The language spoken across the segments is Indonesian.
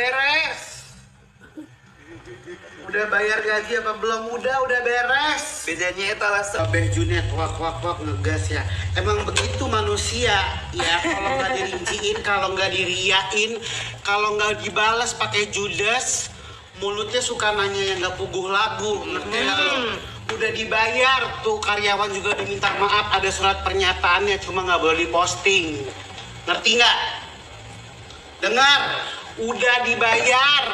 beres. Udah bayar gaji apa belum? Udah beres. Bedanya itu lah Abeh Junet wak ngegas ya. Emang begitu manusia ya. Kalau nggak dirinciin, kalau nggak diriain, kalau nggak dibalas pakai judes, mulutnya suka nanya yang nggak puguh lagu. Ngerti nggak lo? Udah dibayar tuh karyawan juga diminta maaf, ada surat pernyataannya, cuma nggak boleh diposting. Ngerti nggak? Dengar, udah dibayar.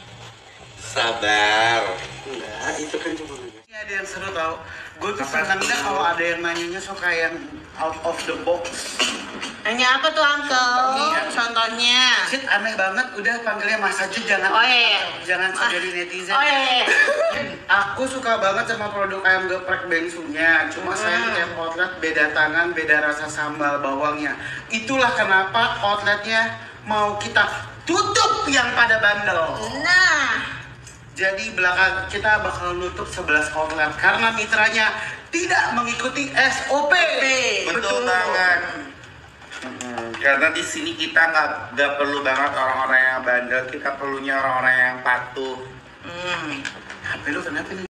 sabar. Enggak, itu kan cuma ada yang seru tau. Gue tuh senangnya kalau ada yang nanyanya suka yang out of the box. Nanya apa tuh, Uncle? Iya. Contohnya. Shit, aneh banget. Udah panggilnya Mas aja, jangan jangan jadi netizen. Oh iya. Aku suka banget sama produk ayam geprek bengsunya. Cuma sayang tiap outlet beda tangan, beda rasa sambal bawangnya. Itulah kenapa outletnya mau kita tutup yang pada bandel. Nah. Jadi belakang kita bakal nutup 11 outlet karena mitranya tidak mengikuti SOP. Betul banget. Karena di sini kita nggak perlu banget orang-orang yang bandel, kita perlunya orang-orang yang patuh. HP lu kenapa nih?